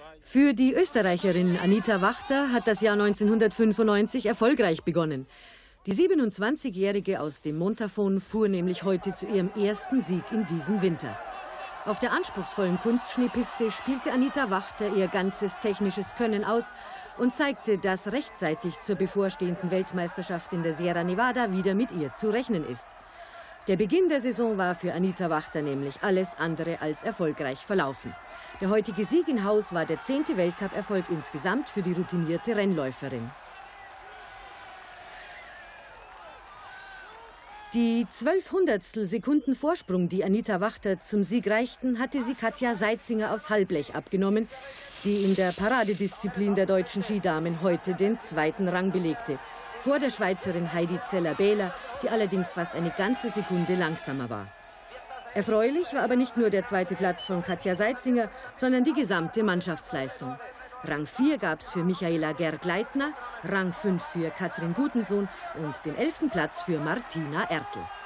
Für die Österreicherin Anita Wachter hat das Jahr 1995 erfolgreich begonnen. Die 27-Jährige aus dem Montafon fuhr nämlich heute zu ihrem ersten Sieg in diesem Winter. Auf der anspruchsvollen Kunstschneepiste spielte Anita Wachter ihr ganzes technisches Können aus und zeigte, dass rechtzeitig zur bevorstehenden Weltmeisterschaft in der Sierra Nevada wieder mit ihr zu rechnen ist. Der Beginn der Saison war für Anita Wachter nämlich alles andere als erfolgreich verlaufen. Der heutige Sieg in Haus war der 10. Weltcup-Erfolg insgesamt für die routinierte Rennläuferin. Die 0,12 Sekunden Vorsprung, die Anita Wachter zum Sieg reichten, hatte sie Katja Seitzinger aus Halblech abgenommen, die in der Paradedisziplin der deutschen Skidamen heute den 2. Rang belegte. Vor der Schweizerin Heidi Zeller-Behler, die allerdings fast eine ganze Sekunde langsamer war. Erfreulich war aber nicht nur der 2. Platz von Katja Seitzinger, sondern die gesamte Mannschaftsleistung. Rang 4 gab es für Michaela Gerg-Leitner, Rang 5 für Katrin Gutensohn und den 11. Platz für Martina Ertl.